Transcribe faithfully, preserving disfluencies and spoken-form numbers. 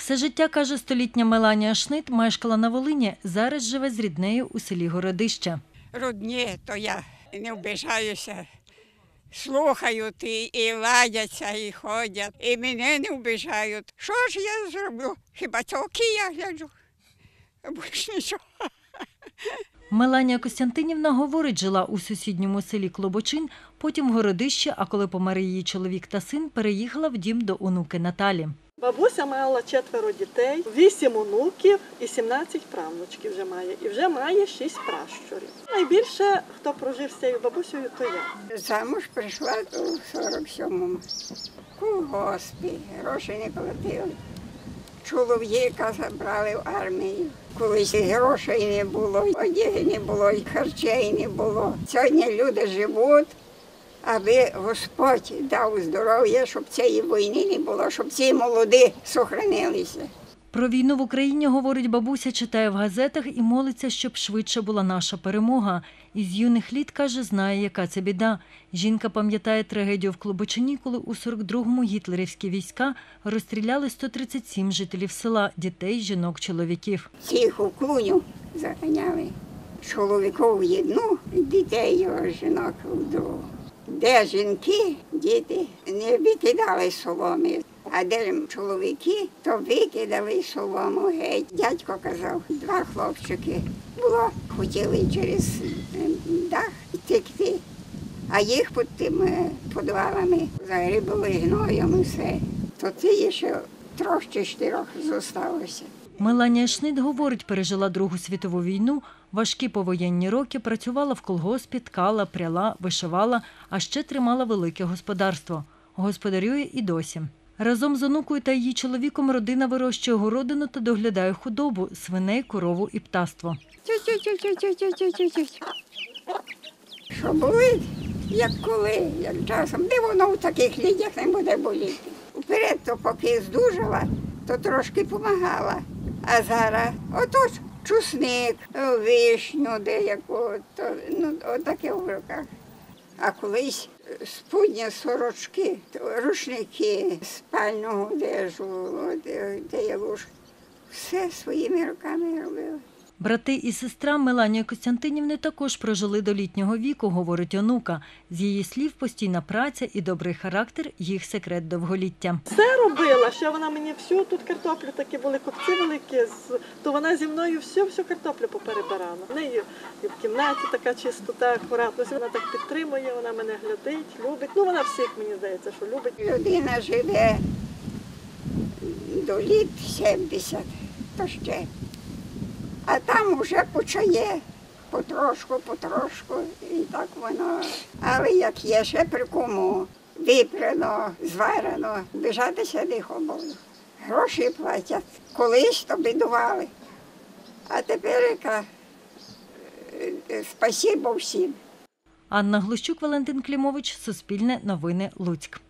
Все життя, каже столітня Меланія Шнит, мешкала на Волині, зараз живе з ріднею у селі Городище. Рудні, то я не вбіжаюся. Слухають і, і ладяться, і ходять, і мене не вбіжають. Що ж я зроблю? Хіба тільки я гляджу? Більш нічого. Меланія Костянтинівна говорить, жила у сусідньому селі Клобочин, потім в Городище, а коли помер її чоловік та син, переїхала в дім до онуки Наталі. Бабуся мала четверо дітей, вісім онуків і сімнадцять правнучків вже має. І вже має шість пращурів. Найбільше, хто прожив з цією бабусею, то я. Замуж прийшла у сорок сьомому. Колгоспі, гроші не платили. Чоловіка забрали в армію. Колись грошей не було, одяги не було, і харчей не було. Сьогодні люди живуть, аби Господь дав здоров'я, щоб цієї війни не було, щоб ці молоді сохранилися. Про війну в Україні, говорить бабуся, читає в газетах і молиться, щоб швидше була наша перемога. Із юних літ, каже, знає, яка це біда. Жінка пам'ятає трагедію в Клобочині, коли у сорок другому гітлерівські війська розстріляли сто тридцять сім жителів села – дітей, жінок, чоловіків. Цих у клуню заганяли. Чоловіків в одну, дітей його, жінок в другу. Де жінки, діти не викидали соломи, а де чоловіки, то викидали солому геть. Дядько казав, два хлопчики було, хотіли через дах текти, а їх під тими підвалами загрібали гноєм і все. То це ще трьох чи чотирьох зосталося. Меланія Шнит, говорить, пережила Другу світову війну, важкі повоєнні роки, працювала в колгоспі, ткала, пряла, вишивала, а ще тримала велике господарство. Господарює і досі. Разом з онукою та її чоловіком родина вирощує городину та доглядає худобу – свиней, корову і птаство. Що болить, як коли, як часом, де воно в таких людях не буде боліти. Вперед, то поки здужала, то трошки допомагала. А зараз отож чусник, вишню деяку, то, ну, отаке в руках. А колись спудні сорочки, рушники, спальну одежу, де луж, все своїми руками робила. Брати і сестра Меланії Костянтинівни також прожили до літнього віку, говорить онука. З її слів, постійна праця і добрий характер – їх секрет довголіття. Все робила, ще вона мені всю, тут картоплю такі були, копці великі, то вона зі мною всю, всю картоплю поперебирала. В неї і в кімнаті така чистота, акуратність, вона так підтримує, вона мене глядить, любить. Ну, вона всіх, мені здається, що любить. Людина живе до літ сімдесят, то ще. А там вже почає потрошку, потрошку, і так воно. Але як є ще при кому випрано, зварено, біжатися не буду. Гроші платять. Колись то бідували. А тепер яка спасибо всім. Анна Глущук, Валентин Клімович, Суспільне новини, Луцьк.